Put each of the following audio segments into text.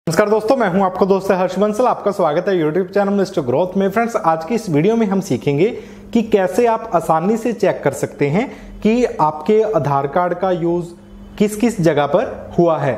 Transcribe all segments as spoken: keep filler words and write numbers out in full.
नमस्कार दोस्तों, मैं हूं आपका दोस्त हर्ष बंसल। आपका स्वागत है यूट्यूब चैनल मिस्टर ग्रोथ में। फ्रेंड्स, आज की इस वीडियो में हम सीखेंगे कि कैसे आप आसानी से चेक कर सकते हैं कि आपके आधार कार्ड का यूज किस किस जगह पर हुआ है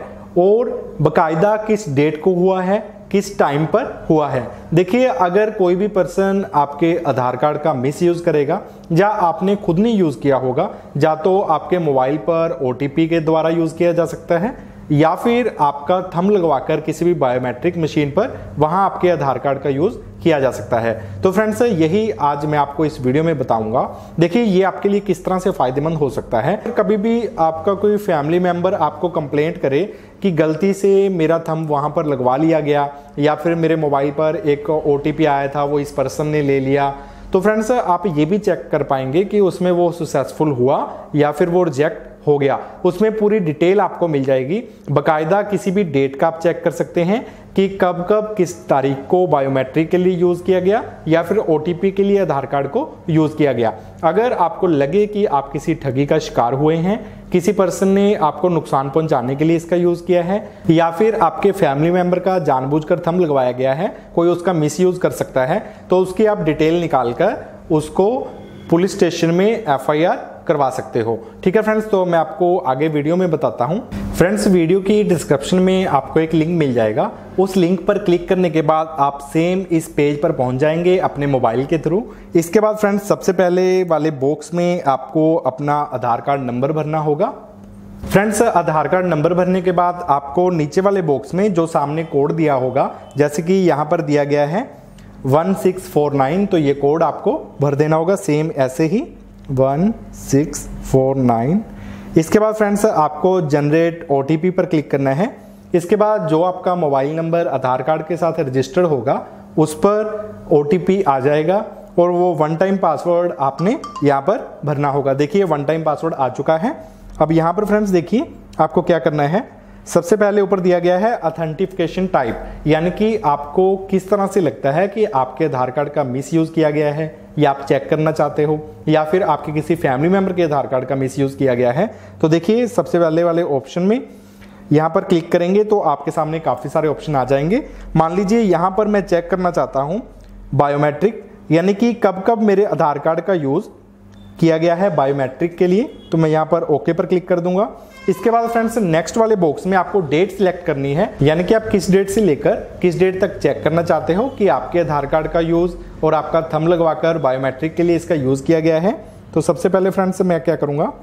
और बकायदा किस डेट को हुआ है, किस टाइम पर हुआ है। देखिए, अगर कोई भी पर्सन आपके आधार कार्ड का मिस यूज करेगा या आपने खुद नहीं यूज किया होगा, या तो आपके मोबाइल पर ओटीपी के द्वारा यूज किया जा सकता है या फिर आपका थंब लगवाकर किसी भी बायोमेट्रिक मशीन पर वहां आपके आधार कार्ड का यूज किया जा सकता है। तो फ्रेंड्स, यही आज मैं आपको इस वीडियो में बताऊंगा। देखिए, ये आपके लिए किस तरह से फायदेमंद हो सकता है। कभी भी आपका कोई फैमिली मेंबर आपको कंप्लेंट करे कि गलती से मेरा थंब वहां पर लगवा लिया गया या फिर मेरे मोबाइल पर एक ओटीपी आया था, वो इस पर्सन ने ले लिया, तो फ्रेंड्स आप ये भी चेक कर पाएंगे कि उसमें वो सक्सेसफुल हुआ या फिर वो रिजेक्ट हो गया। उसमें पूरी डिटेल आपको मिल जाएगी। बकायदा किसी भी डेट का आप चेक कर सकते हैं कि कब कब किस तारीख को बायोमेट्रिक के लिए यूज किया गया या फिर ओटीपी के लिए आधार कार्ड को यूज किया गया। अगर आपको लगे कि आप किसी ठगी का शिकार हुए हैं, किसी पर्सन ने आपको नुकसान पहुंचाने के लिए इसका यूज किया है या फिर आपके फैमिली मेंबर का जानबूझकर थंब लगवाया गया है, कोई उसका मिस यूज कर सकता है, तो उसकी आप डिटेल निकालकर उसको पुलिस स्टेशन में एफ आई आर करवा सकते हो। ठीक है फ्रेंड्स, तो मैं आपको आगे वीडियो में बताता हूं। फ्रेंड्स, वीडियो की डिस्क्रिप्शन में आपको एक लिंक मिल जाएगा। उस लिंक पर क्लिक करने के बाद आप सेम इस पेज पर पहुंच जाएंगे अपने मोबाइल के थ्रू। इसके बाद फ्रेंड्स, सबसे पहले वाले बॉक्स में आपको अपना आधार कार्ड नंबर भरना होगा। फ्रेंड्स, आधार कार्ड नंबर भरने के बाद आपको नीचे वाले बॉक्स में जो सामने कोड दिया होगा, जैसे कि यहाँ पर दिया गया है वन सिक्स फोर नाइन, तो ये कोड आपको भर देना होगा सेम ऐसे ही वन सिक्स फोर नाइन। इसके बाद फ्रेंड्स, आपको जनरेट ओटीपी पर क्लिक करना है। इसके बाद जो आपका मोबाइल नंबर आधार कार्ड के साथ रजिस्टर्ड होगा उस पर ओटीपी आ जाएगा और वो वन टाइम पासवर्ड आपने यहाँ पर भरना होगा। देखिए, वन टाइम पासवर्ड आ चुका है। अब यहाँ पर फ्रेंड्स देखिए आपको क्या करना है। सबसे पहले ऊपर दिया गया है ऑथेंटिफिकेशन टाइप, यानी कि आपको किस तरह से लगता है कि आपके आधार कार्ड का मिस यूज किया गया है या आप चेक करना चाहते हो या फिर आपके किसी फैमिली मेंबर के आधार कार्ड का मिस यूज किया गया है। तो देखिए, सबसे पहले वाले ऑप्शन में यहाँ पर क्लिक करेंगे तो आपके सामने काफ़ी सारे ऑप्शन आ जाएंगे। मान लीजिए यहाँ पर मैं चेक करना चाहता हूँ बायोमेट्रिक, यानी कि कब कब मेरे आधार कार्ड का यूज़ किया गया है बायोमेट्रिक के लिए, तो मैं यहाँ पर ओके पर क्लिक कर दूंगा। इसके बाद फ्रेंड्स, नेक्स्ट वाले बॉक्स में आपको डेट सिलेक्ट करनी है, यानी कि आप किस डेट से लेकर किस डेट तक चेक करना चाहते हो कि आपके आधार कार्ड का यूज़ और आपका थंब लगवाकर बायोमेट्रिक के लिए इसका यूज़ किया गया है। तो सबसे पहले फ्रेंड्स मैं क्या करूँगा,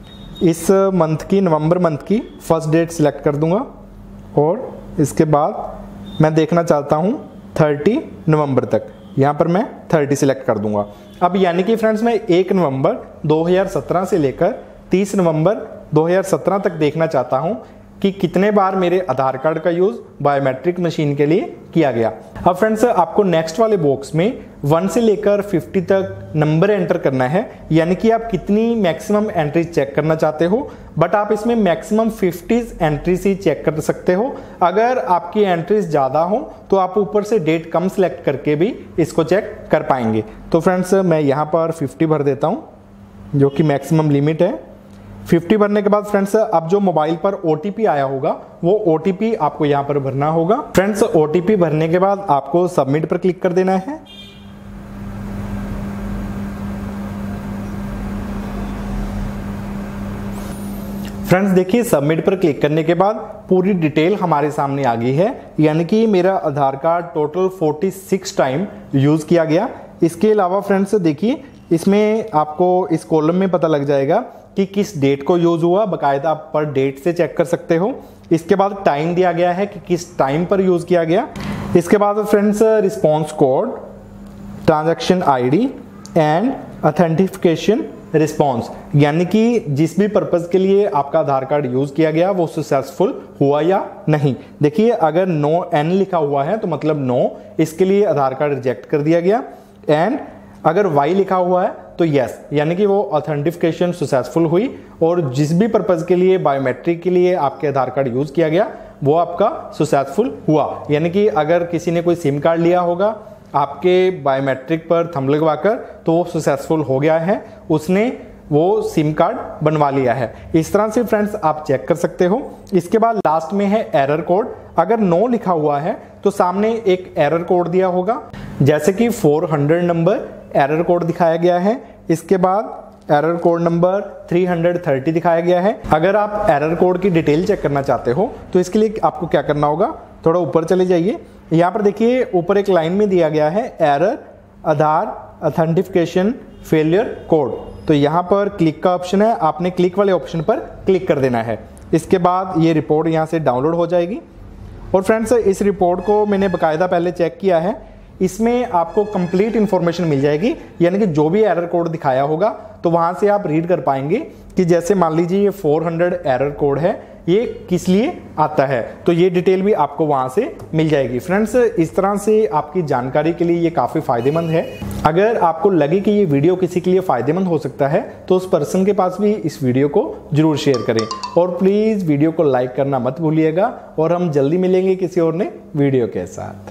इस मंथ की, नवंबर मंथ की फर्स्ट डेट सिलेक्ट कर दूंगा और इसके बाद मैं देखना चाहता हूँ थर्टी नवंबर तक, यहाँ पर मैं थर्टी सिलेक्ट कर दूंगा। अब यानी कि फ्रेंड्स, मैं एक नवंबर दो हज़ार सत्रह से लेकर तीस नवंबर दो हज़ार सत्रह तक देखना चाहता हूं कि कितने बार मेरे आधार कार्ड का यूज बायोमेट्रिक मशीन के लिए किया गया। अब फ्रेंड्स, आपको नेक्स्ट वाले बॉक्स में वन से लेकर फिफ्टी तक नंबर एंटर करना है, यानी कि आप कितनी मैक्सिमम एंट्रीज चेक करना चाहते हो, बट आप इसमें मैक्सिमम फिफ्टीज एंट्रीज ही चेक कर सकते हो। अगर आपकी एंट्रीज ज़्यादा हो तो आप ऊपर से डेट कम सेलेक्ट करके भी इसको चेक कर पाएंगे। तो फ्रेंड्स, मैं यहाँ पर फिफ्टी भर देता हूँ, जो कि मैक्सिमम लिमिट है। फिफ्टी भरने के बाद फ्रेंड्स, अब जो मोबाइल पर ओटीपी आया होगा वो ओटीपी आपको यहाँ पर भरना होगा। फ्रेंड्स, ओटीपी भरने के बाद आपको सबमिट पर क्लिक कर देना है। फ्रेंड्स देखिए, सबमिट पर क्लिक करने के बाद पूरी डिटेल हमारे सामने आ गई है, यानी कि मेरा आधार कार्ड टोटल छियालीस टाइम यूज किया गया। इसके अलावा फ्रेंड्स देखिए, इसमें आपको इस कॉलम में पता लग जाएगा कि किस डेट को यूज हुआ, बाकायदा आप पर डेट से चेक कर सकते हो। इसके बाद टाइम दिया गया है कि किस टाइम पर यूज किया गया। इसके बाद friends, response code, transaction ID and authentication response, यानी कि जिस भी पर्पज के लिए आपका आधार कार्ड यूज किया गया वो सक्सेसफुल हुआ या नहीं। देखिए, अगर नो एन लिखा हुआ है तो मतलब नो, इसके लिए आधार कार्ड रिजेक्ट कर दिया गया। एंड अगर वाई लिखा हुआ है तो यस, यानी कि वो ऑथेंटिफिकेशन सक्सेसफुल हुई और जिस भी पर्पज के लिए बायोमेट्रिक के लिए आपके आधार कार्ड यूज किया गया वो आपका सक्सेसफुल हुआ। यानी कि अगर किसी ने कोई सिम कार्ड लिया होगा आपके बायोमेट्रिक पर थंब लगवाकर तो वो सक्सेसफुल हो गया है, उसने वो सिम कार्ड बनवा लिया है। इस तरह से फ्रेंड्स आप चेक कर सकते हो। इसके बाद लास्ट में है एरर कोड। अगर नो लिखा हुआ है तो सामने एक एरर कोड दिया होगा, जैसे कि चार सौ नंबर एरर कोड दिखाया गया है। इसके बाद एरर कोड नंबर तीन सौ तीस दिखाया गया है। अगर आप एरर कोड की डिटेल चेक करना चाहते हो तो इसके लिए आपको क्या करना होगा, थोड़ा ऊपर चले जाइए। यहाँ पर देखिए ऊपर एक लाइन में दिया गया है error Aadhaar authentication failure code. तो यहाँ पर क्लिक का ऑप्शन है, आपने क्लिक वाले ऑप्शन पर क्लिक कर देना है। इसके बाद ये रिपोर्ट यहाँ से डाउनलोड हो जाएगी। और फ्रेंड्स इस रिपोर्ट को मैंने बाकायदा पहले चेक किया है, इसमें आपको कंप्लीट इंफॉर्मेशन मिल जाएगी, यानी कि जो भी एरर कोड दिखाया होगा तो वहां से आप रीड कर पाएंगे कि जैसे मान लीजिए ये चार सौ एरर कोड है, ये किस लिए आता है, तो ये डिटेल भी आपको वहां से मिल जाएगी। फ्रेंड्स इस तरह से आपकी जानकारी के लिए ये काफ़ी फायदेमंद है। अगर आपको लगे कि ये वीडियो किसी के लिए फायदेमंद हो सकता है तो उस पर्सन के पास भी इस वीडियो को जरूर शेयर करें। और प्लीज़ वीडियो को लाइक करना मत भूलिएगा। और हम जल्दी मिलेंगे किसी और नए वीडियो के साथ।